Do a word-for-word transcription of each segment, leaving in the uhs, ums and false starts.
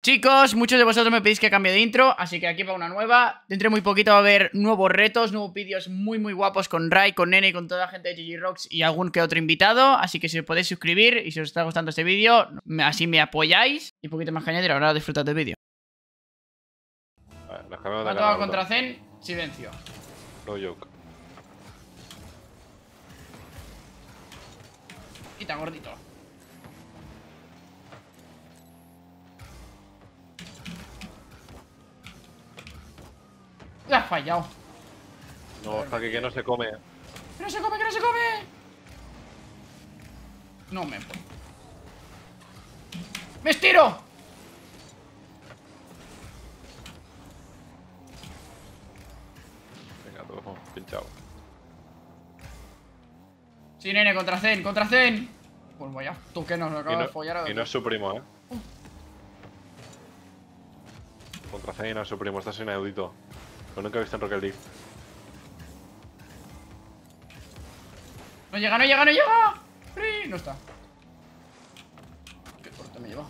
Chicos, muchos de vosotros me pedís que cambie de intro, así que aquí va una nueva. Dentro de muy poquito va a haber nuevos retos, nuevos vídeos muy muy guapos con Rai, con Nene y con toda la gente de G G Rocks y algún que otro invitado. Así que si os podéis suscribir y si os está gustando este vídeo, así me apoyáis. Y un poquito más cañadero, ahora disfrutad del vídeo. Vale, nos cambiamos de Mato canal. a contra Zen, silencio. No joke. Quita, gordito. La has fallado. No, hasta que, que no se come. ¡Que no se come, que no se come! No me puedo. ¡Me estiro! Venga, todo pinchado. Sí, Nene, contra Zen, contra Zen. Pues vaya, tú que nos Y acabas no, de follar a y no es su primo, eh. Contra Zen y no es su primo, está sin inaudito. Lo nunca he visto en Rocket League. No llega, no llega, no llega. No está. Qué corte me lleva.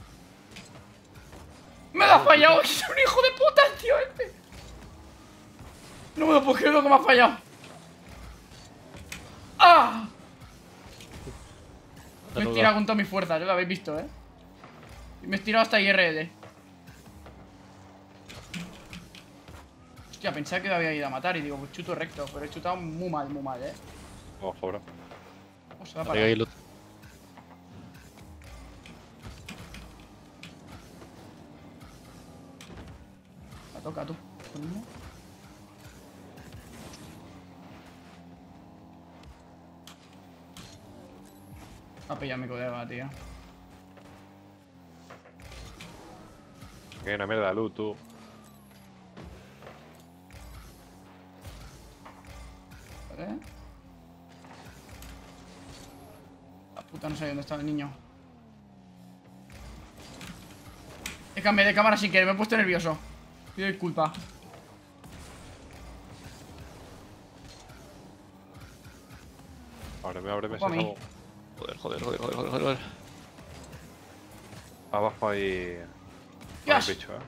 ¡Me lo ha fallado! ¡Es un hijo de puta, tío, este! No me lo puedo creer lo que me ha fallado. ¡Ah! Me he tirado con todas mis fuerzas, ya lo habéis visto, ¿eh? Y me he tirado hasta I R L. Hostia, pensaba que me había ido a matar y digo, pues chuto recto. Pero he chutado muy mal, muy mal, ¿eh? Vamos, cobra. ¿Cómo se va a parar? La toca tú. Ha pillado mi colega, tío. Que hay una mierda de luz, tú. Vale. La puta, no sé dónde está el niño. He cambiado de cámara sin querer, me he puesto nervioso. Pido disculpa. Ábreme, ábreme, Ojo a se mí. acabó. Joder, joder, joder, joder, joder, joder. Abajo hay. Hay Dios. un bicho, eh.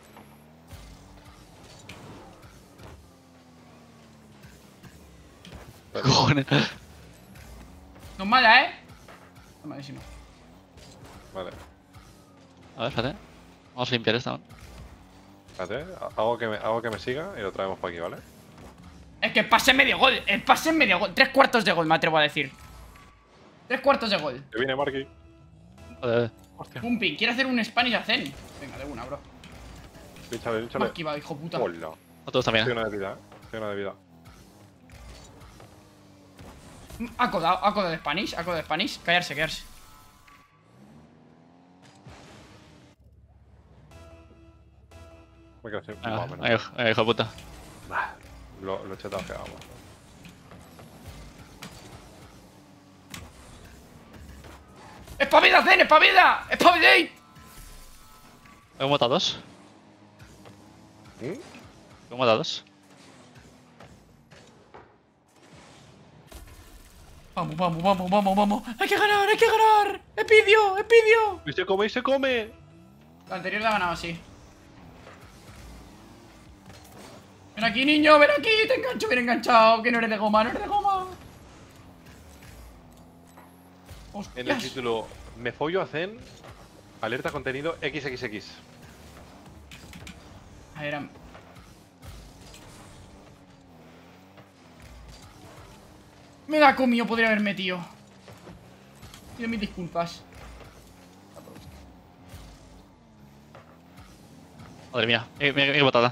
Cojones. No es mala, ¿eh? Es malísimo. Vale. A ver, espérate. Vamos a limpiar esta, ¿no? Espérate, hago que, me, hago que me siga y lo traemos para aquí, ¿vale? Es que pase medio gol, el pase medio gol. Tres cuartos de gol, me atrevo a decir. Tres cuartos de gol. Que viene Marky. Joder. Hostia. Pumpi, quiere hacer un Spanish a Zen. Venga, de una, bro. Pínchale, Me ha pínchale. esquivado, hijo puta. Hola. Otros también. Estoy una de vida, eh. Estoy una de vida. Ha codado, ha codado de Spanish, ha codado de Spanish. Callarse, callarse. Me quedo así, Ah, más o menos. ahí, ahí, hijo de puta. Bah, Lo, lo he chetado que vamos. ¡Espabila, Zen! ¡Espabila! ¡Espabilate! Hemos matado dos. ¿Mm? Hemos matado dos. Vamos, vamos, vamos, vamos, vamos. ¡Hay que ganar, hay que ganar! ¡Epidio, Epidio! ¡Y se come, y se come! La anterior la ha ganado así. Ven aquí, niño, ven aquí, te engancho bien enganchado. Que no eres de goma, no eres de goma. En el Hostias. título, me follo a Zen, alerta contenido equis equis equis. A ver, am- me la ha comido, podría haber metido. Pido mis disculpas. Madre mía. Mira, mira, mira botada.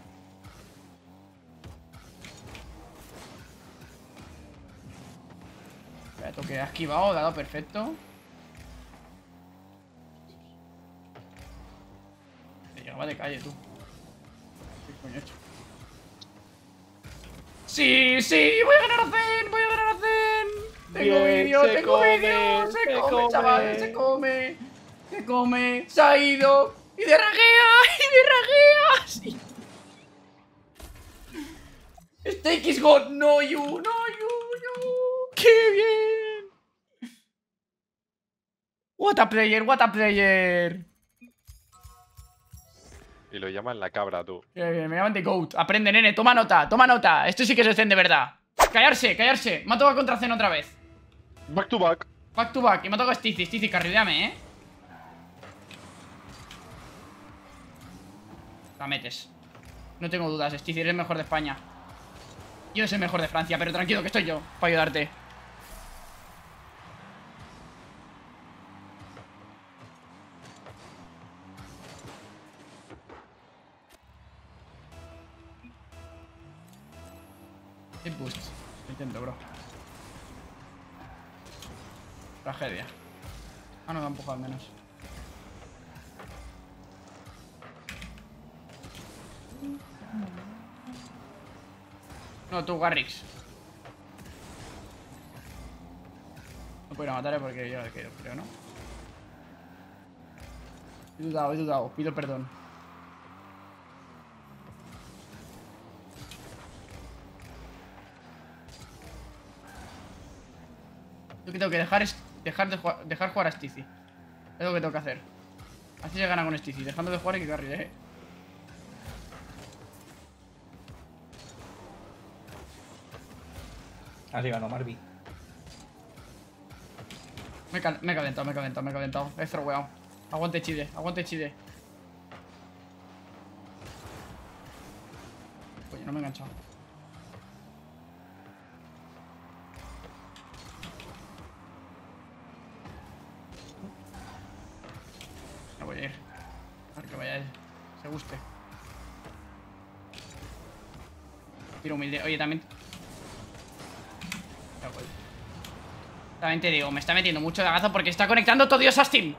Espera, que ha esquivado, dado perfecto. Te llegaba de calle, tú. ¿Qué coño he hecho? ¡Sí, sí! ¡Voy a ganar a Zen! ¡Voy a ganar a Zen! ¡Tengo Bien, vídeo! se ¡Tengo come, vídeo! ¡Se se come, come. chavales! ¡Se come! ¡Se come! ¡Se ha ido! ¡Y de raguea! ¡Y de raguea! ¡Sí! Steak is God! ¡No you! ¡No you! ¡No! ¡Qué bien! What a player, what a player. Y lo llaman la cabra, tú. Eh, me llaman The Goat. Aprende, nene, toma nota, toma nota. Esto sí que es Zen de verdad. Callarse, callarse. Me ha tocado contra Zen otra vez. Back to back. Back to back. Y me ha tocado Stizy. Stizy, carrileame, eh. La metes. No tengo dudas, Stizy, eres el mejor de España. Yo soy el mejor de Francia, pero tranquilo que estoy yo para ayudarte. Hit boost. Lo intento, bro. Tragedia. Ah, no, me ha empujado al menos. No, tú, Garrix. No puedo ir a matar, ¿eh? Porque yo le quiero, creo, ¿no? He dudado, he dudado. Pido perdón. Lo que tengo que dejar es dejar, de jugar, dejar jugar a Stizy. Es lo que tengo que hacer. Así se gana con Stizy. Dejando de jugar y que carry, eh. Arriba, no, Marvi. Me he, cal me he calentado, me he calentado, me he calentado. He throweado. Aguante Chide, aguante Chide. Coño, no me he enganchado. No voy a ir. A ver que vaya él. Se guste. Tiro humilde. Oye, también... Ya voy. También te digo, me está metiendo mucho lagazo porque está conectando todo Dios a Steam.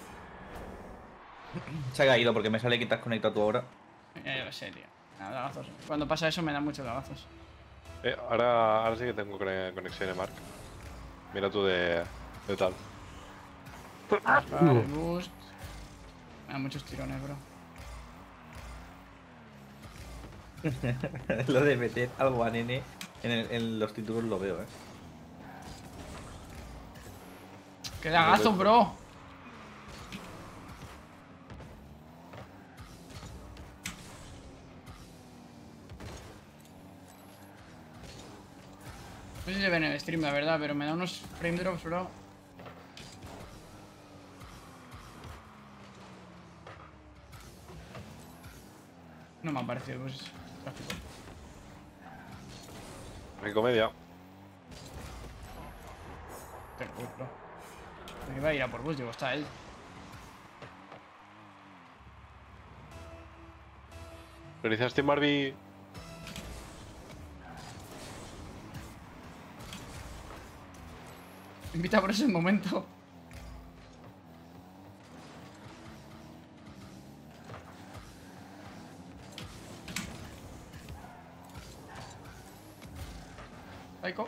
Se ha caído porque me sale que te has conectado tú ahora. Ya, yo lo sé, tío. Nada, lagazos. Cuando pasa eso me dan muchos lagazos. Eh, ahora, ahora sí que tengo cone- conexión, eh, Mark. Mira tú de, de tal. Vale, boost. Me dan muchos tirones, bro. Lo de meter algo a nene en, el- en los títulos lo veo, eh. ¡Qué lagazos, bro! No sé si se ve en el stream, la verdad, pero me da unos frame drops, bro. No me ha parecido, pues, tráfico. Mi comedia. Pero, uy, bro. Me iba a ir a por bus, digo, está él. ¿Realizaste Marvi? Me invita por ese momento. Psycho.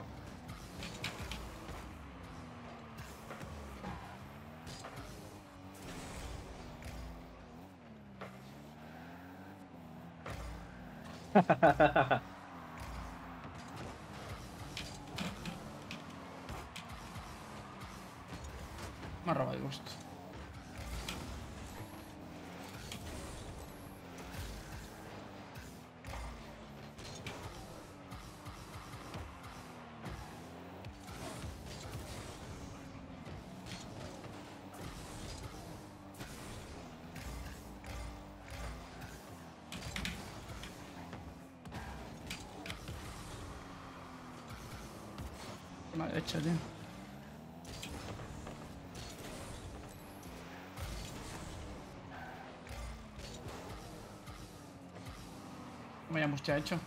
Me ha robado el boost. Qué mal hecho, tío. Vaya mustia hecho.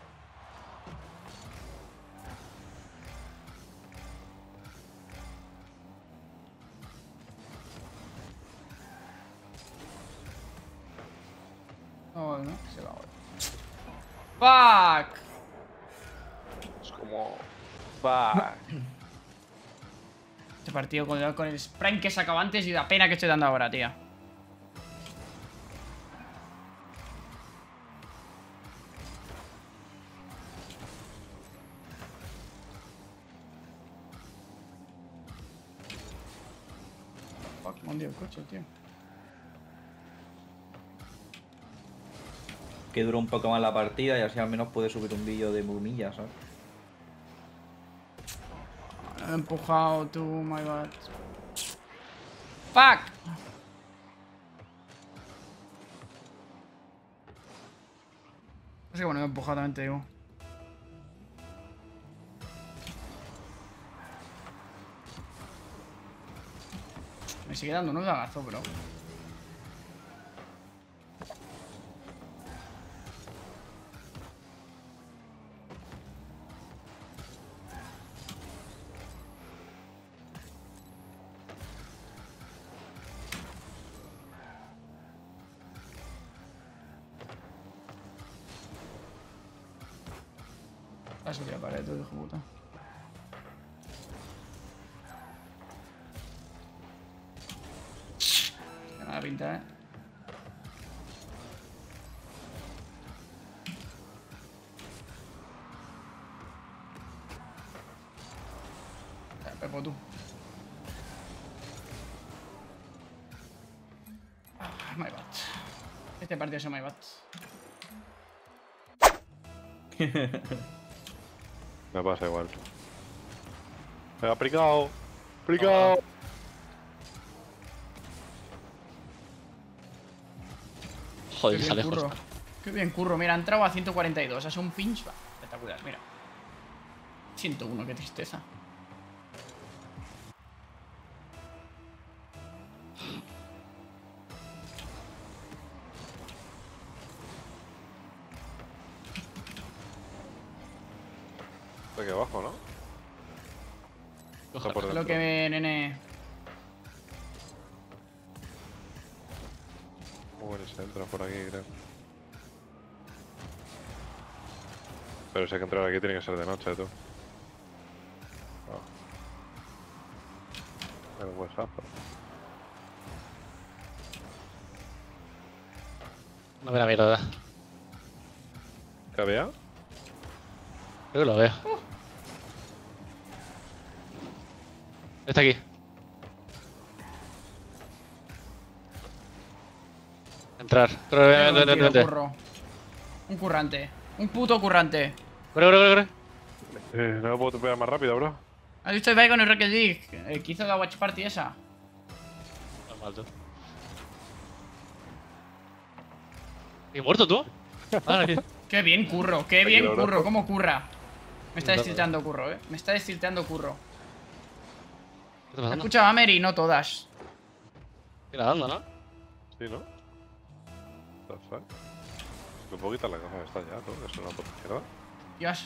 Oh, no, se va ahora. ¡Fuck! Es como... Va. Este partido con, con el sprint que sacaba antes y la pena que estoy dando ahora, tío. Fuck, me han hundido el coche, tío. que dure un poco más la partida y así al menos puede subir un vídeo de mumillas, ¿sabes? Me he empujado, tú, my god. ¡Fuck! No sé qué bueno, me he empujado también, te digo. Me sigue dando un dagazo, bro. Ha subido la pared, tú, hijo de puta. Tiene mala pinta, eh. Eh, Pepo, tú. Ah, my bad. Este partido es my bad. Me pasa igual. Venga, pricao. Pricao. Joder, Qué está bien, lejos. curro. Qué bien, curro. Mira, ha entrado a ciento cuarenta y dos. Ha sido un pinch. Va, espectacular, mira. ciento uno, qué tristeza. Está aquí abajo, ¿no? Está por Lo dentro. que, nene. Muy bueno, se entra por aquí, creo. Pero si hay que entrar aquí tiene que ser de noche, tú. Ah. El huesazo. No ve la mierda. ¿Qué había? Creo que lo veo. Está aquí. Entrar. Corre, Tengo vente, un vente, tiro, vente. curro. Un currante. Un puto currante. Corre, corre, corre, corre. Eh, no me puedo pegar más rápido, bro. ¿Has visto el con el Rocket League? El que hizo la Watch Party esa. Normal, tú. ¿Y muerto tú? Ah, aquí. Qué bien, curro. Qué Aquí bien, lo curro. abrazo. ¿Cómo curra? Me está Dale. destiltando curro, eh. Me está destiltando curro. ¿Qué está pasando? Escucha a Mary, no todas. Estoy nadando, ¿no? Sí, ¿no? What the fuck? Me puedo quitar la caja esta ya, ¿no? Es una puta mierda. Dios.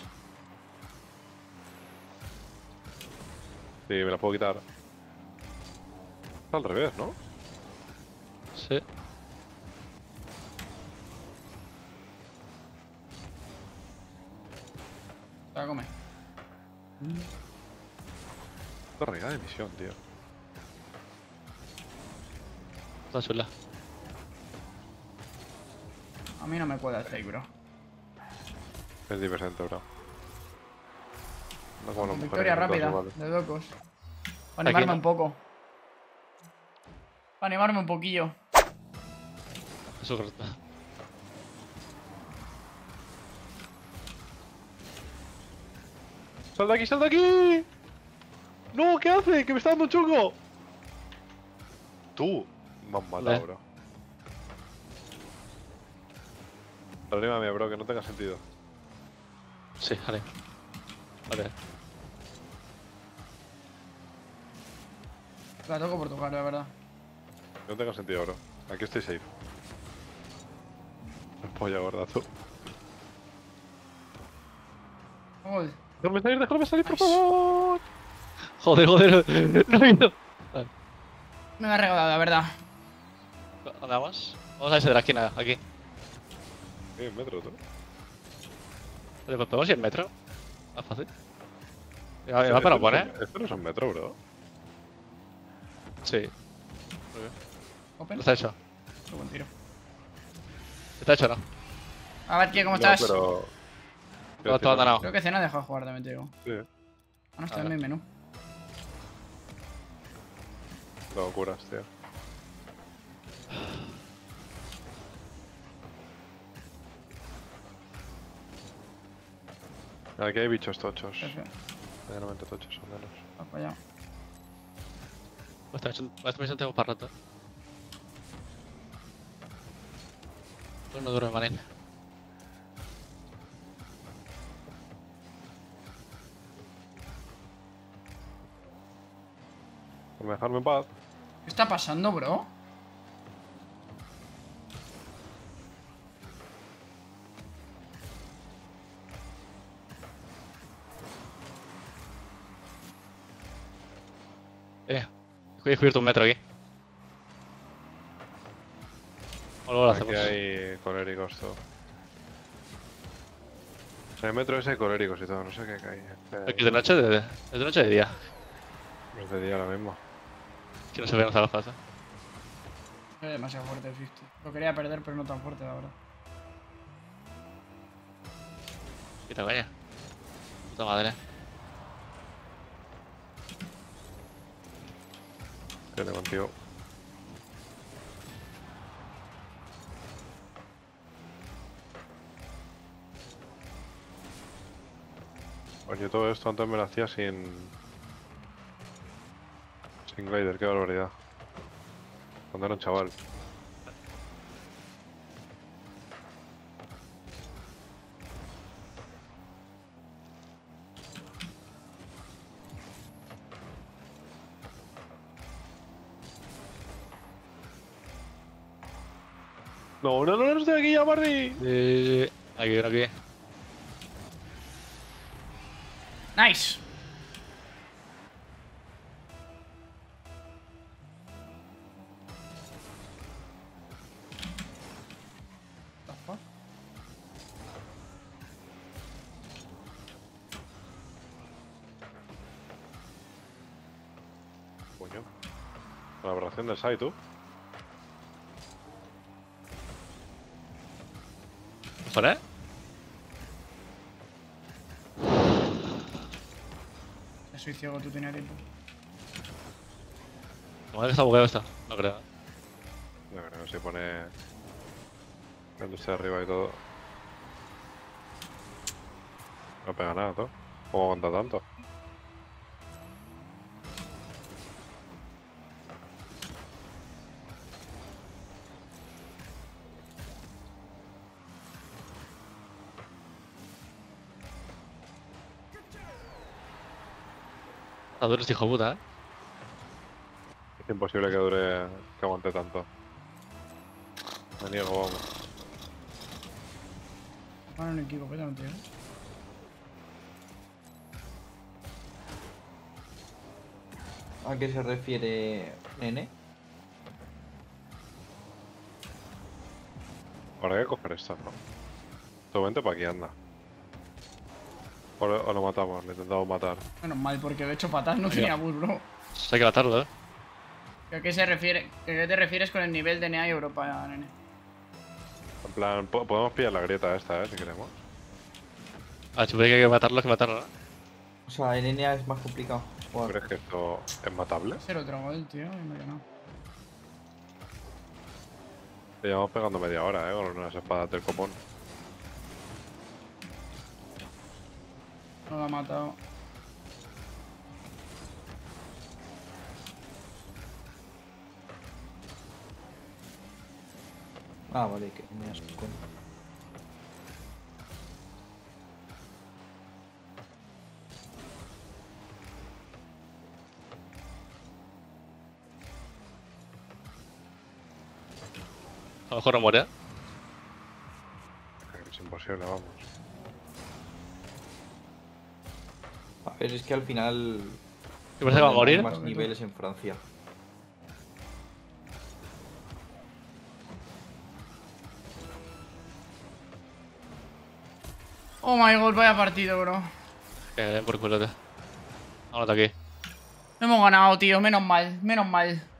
Sí, me la puedo quitar. Está al revés, ¿no? Sí. Te la come. Está regada de misión, tío. Está chula. A mí no me puede hacer, bro. Es divertente, bro. No como las mujeres Victoria en todas rápida, iguales. de locos. Para animarme no. un poco. Para animarme un poquillo. Eso es correcto. ¡Sal de aquí, sal de aquí! ¡No! ¿Qué hace? ¡Que me está dando un chungo! Tú. Me has matado, Vale. bro. Anímame, bro, que no tenga sentido. Sí, vale. Vale. La toco por tocar, la verdad. Que no tenga sentido, bro. Aquí estoy safe. Polla gorda, tú. Gol. ¡Déjame salir, déjame salir, por Nice. favor! Joder, joder. No he visto. Vale. Me ha regalado, la verdad. ¿Dónde vamos? Vamos a ese de la esquina, aquí. Sí, en metro, tú. Vale, pues podemos ir en metro. Más fácil. ¿Va, va para Esto no pone? es un- Esto no es un metro, bro. Sí. Muy bien. Open. Está hecho. Qué buen tiro. Está hecho, ¿no? A ver, tío, ¿cómo No, estás? pero... Todo, todo ganado. Creo que Cena ha dejado de jugar también, te digo. Sí, Ah, no está Vale. en mi menú. no curas, tío. Aquí hay bichos tochos. Perfecto. Medianamente tochos, al menos. Va para allá. Esta misión, esta misión tengo para rato. Pues no duerme, manín. Por dejarme en paz. ¿Qué está pasando, bro? Eh, he descubierto un metro aquí. O luego lo Aquí hacemos. hay coléricos, todo. En el metro ese hay coléricos y todo, no sé qué hay. Aquí es de noche, de, es de noche o de día. Es de día ahora mismo. Que no se vean las gafas, eh. Es demasiado fuerte el cincuenta. Lo quería perder, pero no tan fuerte, la verdad. Quita coña. Puta madre. Tiene contigo. Oye, todo esto antes me lo hacía sin... Sin glider, qué barbaridad. Cuando era un chaval. No, no, no, no estoy aquí ya, Bardi. Eh, aquí, aquí. Nice. What the fuck? Coño. La aberración del Sai, tú. ¿Joder? Ya soy ciego, tú tenías tiempo. ¿Cómo es que está bugueado esto? No creo. No creo, se pone... La industria arriba y todo. No pega nada, todo. ¿Cómo aguanta tanto? Está duro este hijo de puta, eh. Es imposible que dure... que aguante tanto. Me niego, vamos. Van en equipo completamente, ¿eh? ¿A qué se refiere Nene? Ahora hay que coger esta, ¿no? Tu vente para aquí, anda. O, lo- o lo matamos, le intentamos matar. Menos mal, porque de hecho patas no Oiga. tenía bus, bro. Hay que matarlo, eh. ¿A qué se refiere? ¿A qué te refieres con el nivel de N A y Europa, nene? En plan, po- podemos pillar la grieta esta, eh, si queremos. Ah, supone que hay que matarlo, hay que matarlo, ¿no? O sea, en N A es más complicado. Joder. ¿Crees que esto es matable? Ser otro gol, tío, y me he ganado. Le llevamos pegando media hora, eh, con unas espadas del copón. No lo ha matado. Ah, vale, que me has con... A lo mejor no muere, eh. Es imposible, vamos. A ver, es que al final... ¿Qué parece que va a morir? hay más niveles en Francia. Oh my god, vaya partido, bro. Que le den por culo, tío. Vámonos de aquí. No hemos ganado, tío, menos mal, menos mal.